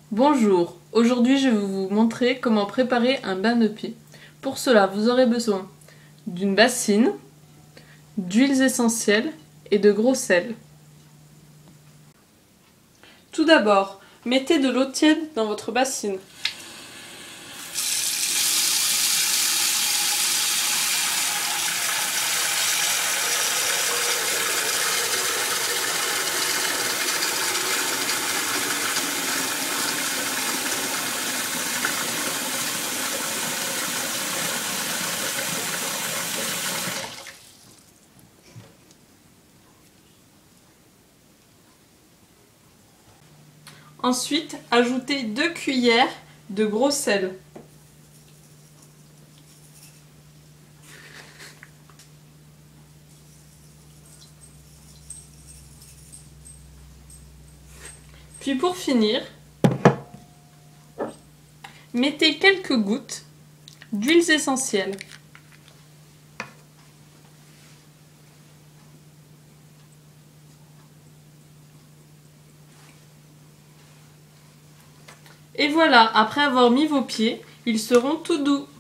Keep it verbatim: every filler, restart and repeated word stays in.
Bonjour, aujourd'hui je vais vous montrer comment préparer un bain de pieds. Pour cela, vous aurez besoin d'une bassine, d'huiles essentielles et de gros sel. Tout d'abord, mettez de l'eau tiède dans votre bassine. Ensuite, ajoutez deux cuillères de gros sel. Puis pour finir, mettez quelques gouttes d'huiles essentielles. Et voilà, après avoir mis vos pieds, ils seront tout doux.